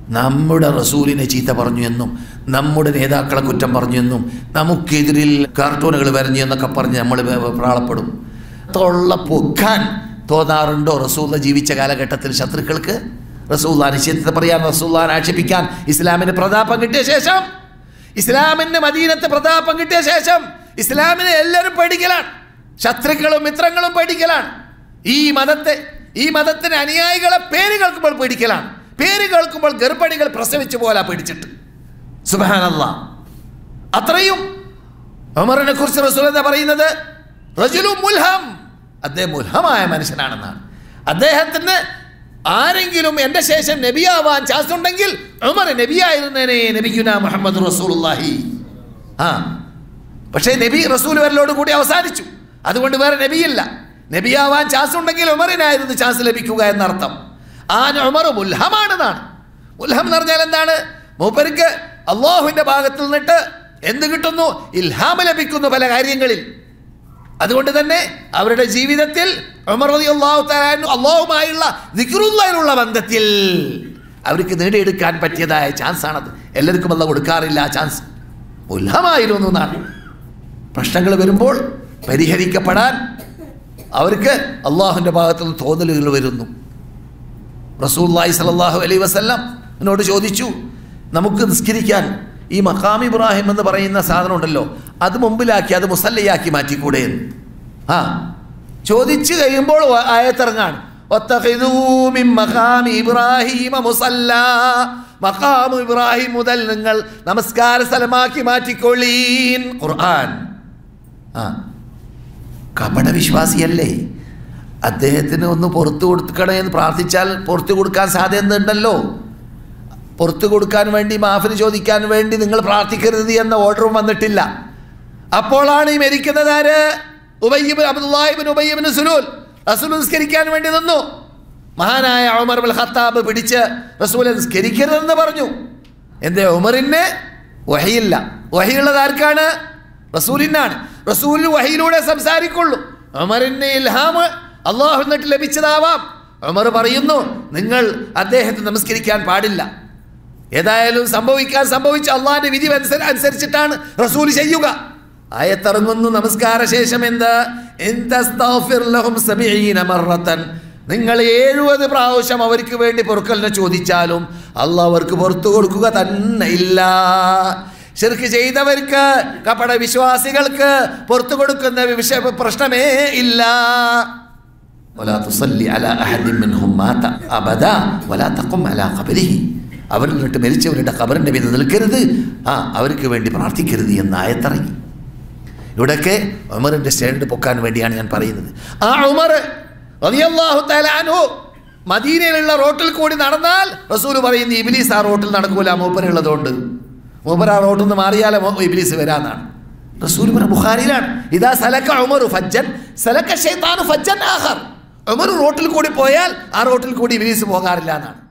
നമ്മുടെ റസൂലിനെ ചീത്ത പറഞ്ഞു എന്നും നമ്മുടെ നേതാക്കളെ കുറ്റം പറഞ്ഞു എന്നും നമുക്കെതിരിൽ കാർട്ടൂണുകൾ വരഞ്ഞു എന്നൊക്കെ പറഞ്ഞ് നമ്മൾ പ്രാളപ്പെടും. തൊള്ള പൊക്കാൻ തോന്നാറുണ്ടോ റസൂൽ ജീവിച്ച കാലഘട്ടത്തിൽ ശത്രുക്കൾക്ക്? റസൂലുള്ളാഹിനെ ചീത്ത പറയാൻ, റസൂലുള്ളാഹിനെ ആക്ഷേപിക്കാൻ ഇസ്ലാമിന് പ്രതാപം കിട്ടിയ ശേഷം, ഇസ്ലാമിന് മദീനത്ത് പ്രതാപം കിട്ടിയ ശേഷം ഇസ്ലാമിനെ എല്ലാവരും പേടിക്കലാണ്, ശത്രുക്കളും മിത്രങ്ങളും പേടിക്കലാണ്. ഈ മതത്തിന് അനുയായികളെ പേര് കേൾക്കുമ്പോൾ പേടിക്കലാണ്. പേര് കേൾക്കുമ്പോൾ ഗർഭിണികൾ പ്രസവിച്ചു പോലെ പേടിച്ചിട്ട്. സുബ്ഹാനല്ലാഹ്. അത്രയും ഉമറിനെ കുറിച്ച് റസൂൽ എന്താ പറയുന്നത്? റജുലുൻ മുൽഹം, അദ്ദേഹം മുൽഹമായ മനുഷ്യനാണെന്നാണ്. അദ്ദേഹത്തിന് ആരെങ്കിലും എൻ്റെ ശേഷം നബിയാവാൻ ചാൻസ് ഉണ്ടെങ്കിൽ ഉമർ നബിയായിരുന്നേനെ, നബിയുനാ മുഹമ്മദ് റസൂലുള്ളാഹി. പക്ഷേ നബി റസൂൽ വരലോട് കൂടി അവസാനിച്ചു. അതുകൊണ്ട് വേറെ നബിയില്ല. നബിയാവാൻ ചാൻസ് ഉണ്ടെങ്കിൽ ഉമറിനായിരുന്നു ചാൻസ് ലഭിക്കുക എന്നർത്ഥം. ആ ഉമർ മുൽഹമാണെന്നാണ്. മുൽഹം എന്ന് പറഞ്ഞാൽ എന്താണ്? മൂപ്പർക്ക് അള്ളാഹുവിൻ്റെ ഭാഗത്തിൽ നിന്നിട്ട് എന്ത് കിട്ടുന്നു? ഇൽഹാമ ലഭിക്കുന്നു പല കാര്യങ്ങളിൽ. അതുകൊണ്ട് തന്നെ അവരുടെ ജീവിതത്തിൽ ഉമർ റളിയല്ലാഹു തആല അൻഹു അള്ളാഹുമായുള്ള ദിക്റുല്ലാഹിലുള്ള ബന്ധത്തിൽ അവർക്ക് നേടിയെടുക്കാൻ പറ്റിയതായ ചാൻസാണത്. എല്ലാവർക്കും അല്ലാഹു കൊടുക്കാറില്ല ആ ചാൻസ്. മുൽഹമായിരുന്നു എന്നാണ്. പ്രശ്നങ്ങൾ വരുമ്പോൾ പരിഹരിക്കപ്പെടാൻ അവർക്ക് അള്ളാഹുവിൻ്റെ ഭാഗത്തു നിന്ന് തോന്നലുകൾ വരുന്നു. റസൂലുള്ളാഹി സ്വല്ലല്ലാഹു അലൈഹി വസല്ലം എന്നോട് ചോദിച്ചു, നമുക്ക് നിസ്കരിക്കാൻ ഈ മഖാം ഇബ്രാഹിം എന്ന് പറയുന്ന സാധനം ഉണ്ടല്ലോ, അത് മുമ്പിലാക്കി അത് മുസല്ലയാക്കി മാറ്റിക്കൂടെ എന്ന്. ചോദിച്ചു കഴിയുമ്പോൾ ആയത്തിറങ്ങാണ്, മഖാം ഇബ്രാഹിം മുതൽ നിങ്ങൾ നമസ്കാര സ്ഥലമാക്കി മാറ്റിക്കൊള്ളീൻ. ഖുർആൻ. കപട വിശ്വാസിയല്ലേ? അദ്ദേഹത്തിന് ഒന്ന് പുറത്തു കൊടുക്കണേ എന്ന് പ്രാർത്ഥിച്ചാൽ പുറത്തു കൊടുക്കാൻ സാധ്യതയുണ്ടല്ലോ. പുറത്തു കൊടുക്കാൻ വേണ്ടി, മാഫിന് ചോദിക്കാൻ വേണ്ടി നിങ്ങൾ പ്രാർത്ഥിക്കരുത് എന്ന ഓർഡറും വന്നിട്ടില്ല. അപ്പോഴാണ് ഈ മരിക്കുന്നത് ആര്? അബ്ദുല്ലാഹി ഇബ്നു ഉബയ്യ് ഇബ്നു സുലൂൽ. റസൂൽ നിസ്കരിക്കാൻ വേണ്ടി നിന്നു. മഹാനായ ഉമർ ഇബ്നുൽ ഖത്താബ് പിടിച്ച് റസൂൽ നിസ്കരിക്കരുതെന്ന് പറഞ്ഞു. എന്തേ? ഉമറിന് വഹിയില്ല. വഹിയുള്ളത് ആർക്കാണ്? റസൂലിനാണ്. റസൂൽ വഹിയിലൂടെ സംസാരിക്കുള്ളൂ. ഉമറിന് ഇൽഹാം അള്ളാഹു എന്നിട്ട് ലഭിച്ചതാവാം. ഉമർ പറയുന്നു, നിങ്ങൾ അദ്ദേഹത്തെ നമസ്കരിക്കാൻ പാടില്ല. ഏതായാലും സംഭവിച്ച അള്ളാഹിന്റെ വിധി അനുസരിച്ചിട്ടാണ് റസൂൽ ചെയ്യുക. ആയത്തിറങ്ങുന്നു നമസ്കാര ശേഷം എന്താ? നിങ്ങൾ 70 പ്രാവശ്യം അവർക്ക് വേണ്ടി പൊറുക്കലിനെ ചോദിച്ചാലും അള്ളാഹ് അവർക്ക് പുറത്തു കൊടുക്കുക തന്നെ ഇല്ല. ശിർക്ക് ചെയ്തവർക്ക്, കപട വിശ്വാസികൾക്ക് പുറത്തു കൊടുക്കുന്ന പ്രശ്നമേ ഇല്ല. അവരിൽ നിന്നിട്ട് മരിച്ചവരുടെ ഖബറിന്റെ മീതെ നിൽക്കരുത്, അവർക്ക് വേണ്ടി പ്രാർത്ഥിക്കരുത് എന്ന് ആയത്തിറങ്ങി. ഇവിടെയൊക്കെ ഉമറിന്റെ സ്റ്റാൻഡ് പൊക്കാൻ വേണ്ടിയാണ് ഞാൻ പറയുന്നത്. ആ ഉമർ റളിയല്ലാഹു തആല അൻഹു മദീനയിലുള്ള റോട്ടിൽ കൂടി നടന്നാൽ റസൂൽ പറയുന്നു, ഇബ്ലീസ് ആ റോട്ടിൽ നടക്കൂല, മൂപ്പരുള്ളതുകൊണ്ട്. മൂപ്പർ ആ റോട്ടിൽ നിന്ന് മാറിയാലേ ഇബ്ലീസ് വരാന്നാണ്. റസൂൽ ബുഖാരിയിലാണ്, ഇദാ സലക ഉമറു ഫജ്ജൻ സലക ശൈത്താനു ഫജ്ജൻ ആഖർ. ഉമർ റോട്ടിൽ കൂടി പോയാൽ ആ റോട്ടിൽ കൂടി ഇബ്ലീസ് പോകാറില്ല എന്നാണ്.